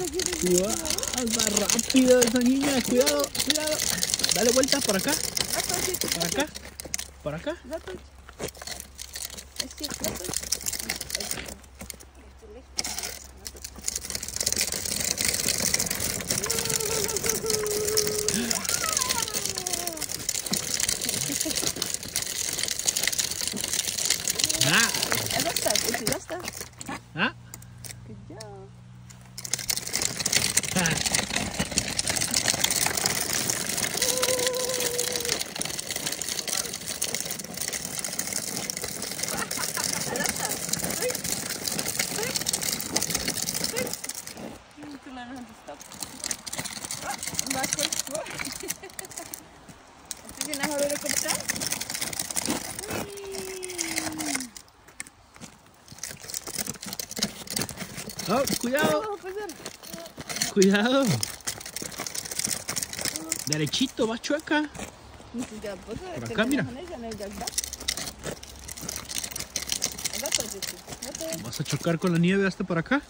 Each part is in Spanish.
Va rápido esa niña, cuidado, cuidado. Dale vuelta para acá. Para acá. Para acá. Ah. Ah. Good job. You need to learn how to stop. Backwards. ¿Así tienes ahora de comprar? Oh, cuidado. Cuidado. Derechito, va chueca. Por acá, mira. Vas a chocar con la nieve hasta para acá.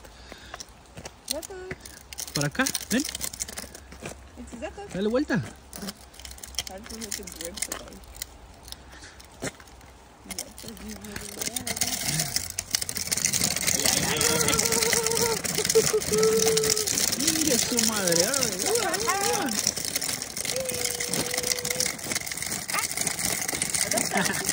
Para acá, ven. Dale vuelta. Mire su madre. Ay,